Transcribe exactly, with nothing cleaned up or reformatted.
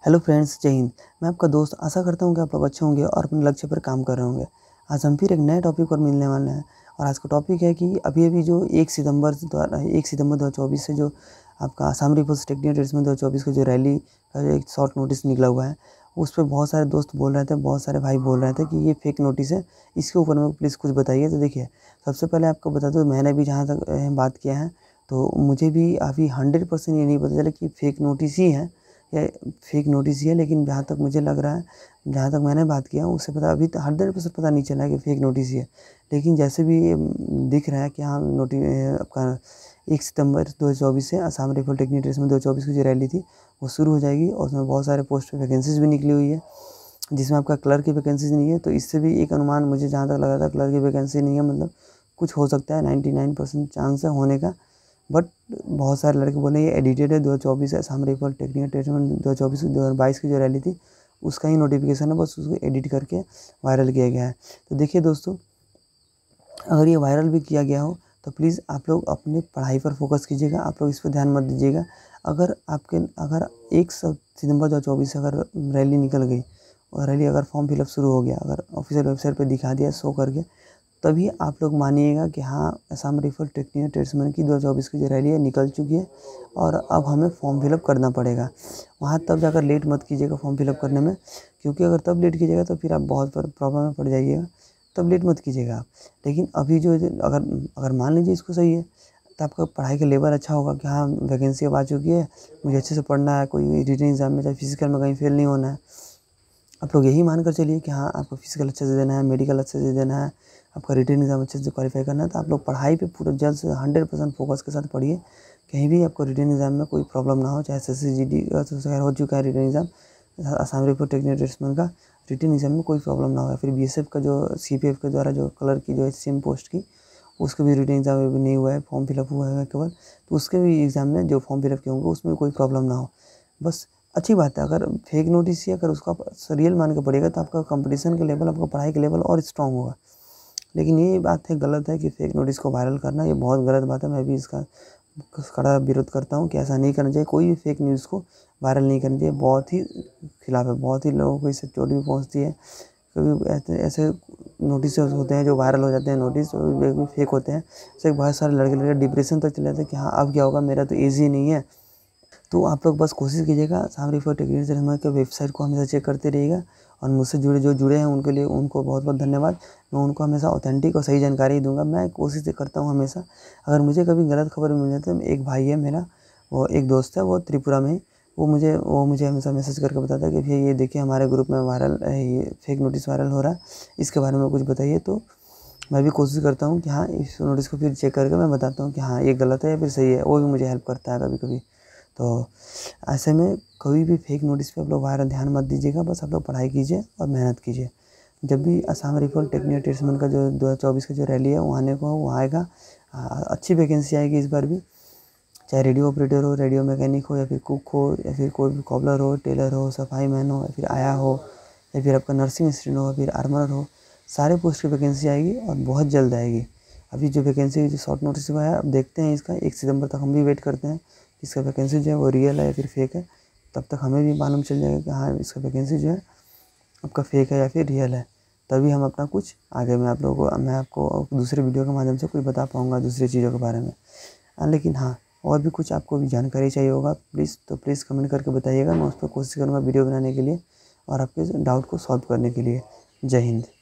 Hello friends, जय हिंद। मैं आपका दोस्त आशा करता हूँ कि आप लोग अच्छे होंगे और अपने लक्ष्य पर काम कर रहे होंगे। आज हम फिर एक नए टॉपिक पर मिलने वाले हैं और आज का टॉपिक है कि अभी-अभी जो एक सितंबर द्वारा एक सितंबर दो हज़ार चौबीस से जो आपका आसाम राइफल्स टेक्निकल ट्रेड्समैन दो हज़ार चौबीस का जो रैली का जो एक शॉर्ट नोटिस निकला हुआ है, उस पे बहुत सारे दोस्त बोल रहे थे, बहुत सारे भाई बोल रहे थे कि ये फेक नोटिस है, इसके ऊपर में प्लीज़ कुछ बताइए। तो देखिए, सबसे पहले आपको बता दूँ, मैंने भी जहाँ तक अ, बात किया है, तो मुझे भी अभी हंड्रेड परसेंट ये नहीं पता चला कि फेक नोटिस ही है या फेक नोटिस ही है। लेकिन जहाँ तक मुझे लग रहा है, जहाँ तक मैंने बात किया उससे पता अभी हंड्रेड परसेंट पता नहीं चला है कि फेक नोटिस ही है। लेकिन जैसे भी ये दिख रहा है कि हाँ, नोटि आपका एक सितंबर दो हज़ार चौबीस से आसाम राइफल टेक्निकल ट्रेड्समैन दो हज़ार चौबीस की जो रैली थी वो शुरू हो जाएगी और उसमें बहुत सारे पोस्ट पे वैकेंसीज़ भी निकली हुई है, जिसमें आपका क्लर्क की वैकेंसीज़ नहीं है। तो इससे भी एक अनुमान मुझे जहाँ तक लगा था, क्लर्क की वैकेंसी नहीं है, मतलब कुछ हो सकता है, नाइंटी नाइन परसेंट चांस है होने का। बट बहुत सारे लड़के बोले ये एडिटेड है, दो हज़ार चौबीस आसाम राइफल टेक्निकल ट्रेड्समैन दो हज़ार चौबीस दो हज़ार बाईस की जो रैली थी उसका ही नोटिफिकेशन है, बस उसको एडिट करके वायरल किया गया है। तो देखिए दोस्तों, अगर ये वायरल भी किया गया हो तो प्लीज़ आप लोग अपनी पढ़ाई पर फोकस कीजिएगा, आप लोग इस पर ध्यान मत दीजिएगा। अगर आपके अगर एक सितंबर दो हज़ार चौबीस से अगर रैली निकल गई और रैली अगर फॉर्म फिलअप शुरू हो गया, अगर ऑफिशियल वेबसाइट पर दिखा दिया शो करके, तभी आप लोग मानिएगा कि हाँ, आसाम राइफल टेक्निकल ट्रेड्समैन की दो हज़ार चौबीस की जो रैली है निकल चुकी है और अब हमें फॉर्म फिलअप करना पड़ेगा। वहाँ तब जाकर लेट मत कीजिएगा फॉर्म फिलअप करने में, क्योंकि अगर तब लेट कीजिएगा तो फिर आप बहुत प्रॉब्लम में पड़ जाइएगा। तब लेट मत कीजिएगा आप। लेकिन अभी जो अगर अगर मान लीजिए इसको सही है, तो आपका पढ़ाई का लेवल अच्छा होगा कि हाँ, वैकेंसी अब आ चुकी है, मुझे अच्छे से पढ़ना है, कोई रिटन एग्जाम में चाहे फिजिकल में कहीं फेल नहीं होना है। आप लोग यही मान कर चलिए कि हाँ, आपको फिजिकल अच्छे से देना है, मेडिकल अच्छे से देना है, आपका रिटन एग्जाम अच्छे से क्वालिफाई करना है। तो आप लोग पढ़ाई पे पूरा जल्द से हंड्रेड परसेंट फोकस के साथ पढ़िए, कहीं भी आपको रिटन एग्जाम में कोई प्रॉब्लम ना हो। चाहे S S C G D हो चुका है written exam, Assam rifle technical tradesman का रिटन एग्जाम में कोई प्रॉब्लम ना हो, या फिर बी एस एफ का जो सी पी एफ के द्वारा जो क्लर्क की जो है सेम पोस्ट की, उसके भी रिटन एग्जाम अभी नहीं हुआ है, फॉर्म फिलअप हुआ है केवल, तो उसके भी एग्ज़ाम में जो फॉर्म फिलअप किए होंगे उसमें कोई प्रॉब्लम ना हो। बस अच्छी बात है। अगर फेक नोटिस ही अगर उसको आप रियल मान के पढ़िएगा तो आपका कंपटीशन का लेवल, आपका पढ़ाई का लेवल और स्ट्रॉन्ग होगा। लेकिन ये बात है, गलत है कि फेक नोटिस को वायरल करना, ये बहुत गलत बात है। मैं भी इसका कड़ा विरोध करता हूँ कि ऐसा नहीं करना चाहिए, कोई भी फेक न्यूज़ को वायरल नहीं करना चाहिए, बहुत ही खिलाफ है। बहुत ही लोगों को इससे चोट भी पहुँचती है। कभी ऐसे ऐसे नोटिस होते हैं जो वायरल हो जाते हैं, नोटिस भी फेक होते हैं, इससे बहुत सारे लड़के लड़के डिप्रेशन तक चले जाते हैं कि हाँ, अब क्या होगा, मेरा तो एज ही नहीं है। तो आप लोग बस कोशिश कीजिएगा, आसाम राइफल टेक्निकल ट्रेड्समैन के वेबसाइट को हमेशा चेक करते रहिएगा। और मुझसे जुड़े जो जुड़े हैं उनके लिए उनको बहुत बहुत धन्यवाद। मैं उनको हमेशा ऑथेंटिक और सही जानकारी दूंगा। मैं कोशिश करता हूँ हमेशा, अगर मुझे कभी गलत खबर मिल जाती है, एक भाई है मेरा, वो एक दोस्त है, वो त्रिपुरा में, वो मुझे वो मुझे हमेशा मैसेज करके बताता है कि भैया ये देखिए हमारे ग्रुप में वायरल ये फेक नोटिस वायरल हो रहा है, इसके बारे में कुछ बताइए। तो मैं भी कोशिश करता हूँ कि हाँ, इस नोटिस को फिर चेक करके मैं बताता हूँ कि हाँ, ये गलत है या फिर सही है। वो भी मुझे हेल्प करता है कभी कभी। तो ऐसे में कोई भी फेक नोटिस पे आप लोग वायरल ध्यान मत दीजिएगा, बस आप लोग पढ़ाई कीजिए और मेहनत कीजिए। जब भी आसाम राइफल टेक्निकल ट्रेड्समैन का जो दो हज़ार चौबीस का जो रैली है वो आने को वो आएगा, अच्छी वैकेंसी आएगी इस बार भी। चाहे रेडियो ऑपरेटर हो, रेडियो मैकेनिक हो, या फिर कुक हो, या फिर कोई भी कॉबलर हो, टेलर हो, सफाई मैन हो, या फिर आया हो, या फिर आपका नर्सिंग स्टूडेंट हो, या फिर आर्मर हो, सारे पोस्ट की वैकेंसी आएगी और बहुत जल्द आएगी। अभी जो वैकेंसी जो शॉर्ट नोटिस हुआ है, अब देखते हैं इसका, एक सितंबर तक हम भी वेट करते हैं इसका वैकेंसी जो है वो रियल है या फिर फेक है। तब तक हमें भी मालूम चल जाएगा कि हाँ, इसका वैकेंसी जो है आपका फेक है या फिर रियल है। तभी हम अपना कुछ आगे में आप लोगों को मैं आपको दूसरे वीडियो के माध्यम से कुछ बता पाऊँगा दूसरी चीज़ों के बारे में। लेकिन हाँ, और भी कुछ आपको भी जानकारी चाहिए होगा प्लीज़, तो प्लीज़ कमेंट करके बताइएगा। मैं उस पर कोशिश करूँगा वीडियो बनाने के लिए और आपके डाउट को सॉल्व करने के लिए। जय हिंद।